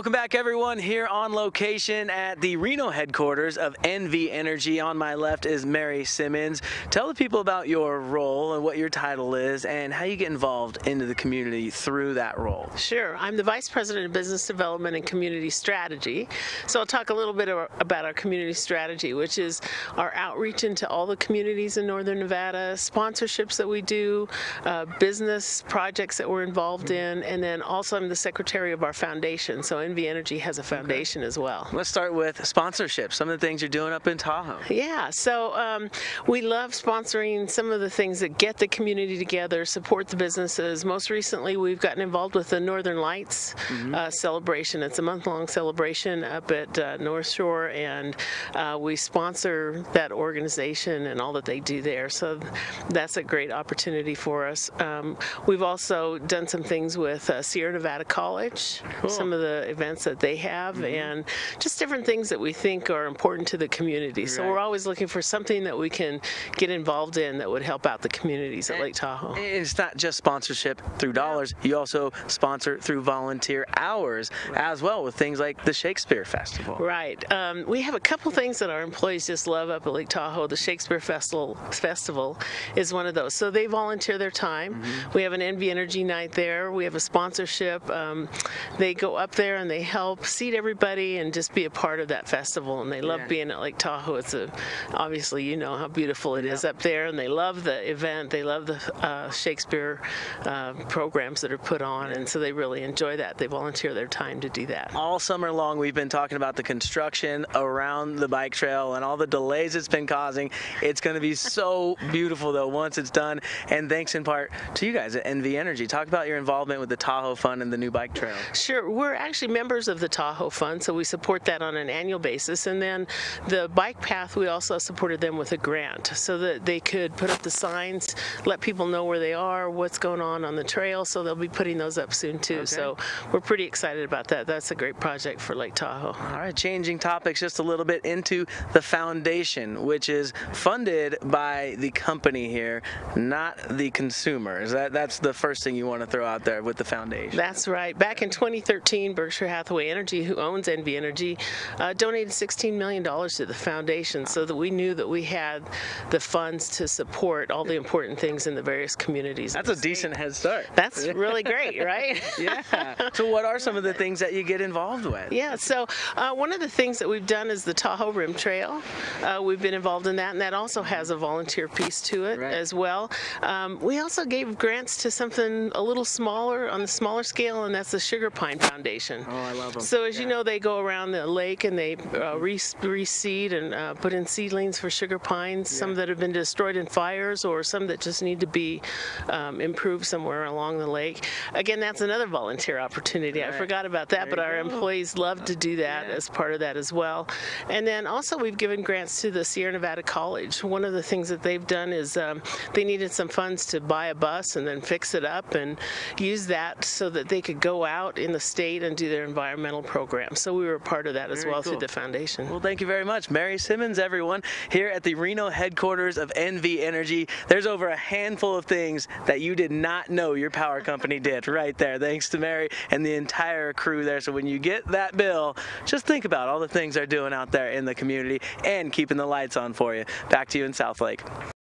Welcome back, everyone, here on location at the Reno headquarters of NV Energy. On my left is Mary Simmons. Tell the people about your role and what your title is and how you get involved into the community through that role. Sure. I'm the Vice President of Business Development and Community Strategy. So I'll talk a little bit about our community strategy, which is our outreach into all the communities in Northern Nevada, sponsorships that we do, business projects that we're involved in, and then also I'm the Secretary of our foundation. So NV Energy has a foundation as well. Let's start with sponsorship, some of the things you're doing up in Tahoe. Yeah, so we love sponsoring some of the things that get the community together, support the businesses. Most recently, we've gotten involved with the Northern Lights celebration. It's a month-long celebration up at North Shore, and we sponsor that organization and all that they do there. So that's a great opportunity for us. We've also done some things with Sierra Nevada College, some of the events that they have, and just different things that we think are important to the community. So we're always looking for something that we can get involved in that would help out the communities at Lake Tahoe. It's not just sponsorship through dollars. You also sponsor through volunteer hours as well with things like the Shakespeare Festival. Right. We have a couple things that our employees just love up at Lake Tahoe. The Shakespeare Festival is one of those. So they volunteer their time. We have an NV Energy night there. We have a sponsorship. They go up there and they help seat everybody and just be a part of that festival. And they love being at Lake Tahoe. It's obviously, you know how beautiful it is up there, and they love the event. They love the Shakespeare programs that are put on, and so they really enjoy that. They volunteer their time to do that. All summer long, we've been talking about the construction around the bike trail and all the delays it's been causing. It's going to be so beautiful, though, once it's done, and thanks in part to you guys at NV Energy. Talk about your involvement with the Tahoe Fund and the new bike trail. Sure. We're actually members of the Tahoe Fund, so we support that on an annual basis. And then the bike path, we also supported them with a grant so that they could put up the signs, let people know where they are, what's going on the trail, so they'll be putting those up soon too. So we're pretty excited about that. That's a great project for Lake Tahoe. All right, changing topics just a little bit into the foundation, which is funded by the company here, not the consumers. That's the first thing you want to throw out there with the foundation. That's right. Back in 2013, Berkshire Hathaway Energy, who owns NV Energy, donated $16 million to the foundation so that we knew that we had the funds to support all the important things in the various communities. That's a decent head start. That's really great, right? Yeah. So what are some of the things that you get involved with? Yeah, so one of the things that we've done is the Tahoe Rim Trail. We've been involved in that, and that also has a volunteer piece to it as well. We also gave grants to something a little smaller, on the smaller scale, and that's the Sugar Pine Foundation. Oh, I love them. So as you know, they go around the lake and they reseed and put in seedlings for sugar pines, some that have been destroyed in fires or some that just need to be improved somewhere along the lake. Again, that's another volunteer opportunity. I forgot about that, but our employees love to do that as part of that as well. And then also we've given grants to the Sierra Nevada College. One of the things that they've done is they needed some funds to buy a bus and then fix it up and use that so that they could go out in the state and do their environmental program. So we were part of that as well through the foundation. Well, thank you very much. Mary Simmons, everyone, here at the Reno headquarters of NV Energy. There's over a handful of things that you did not know your power company did right there, thanks to Mary and the entire crew there. So when you get that bill, just think about all the things they're doing out there in the community and keeping the lights on for you. Back to you in Southlake.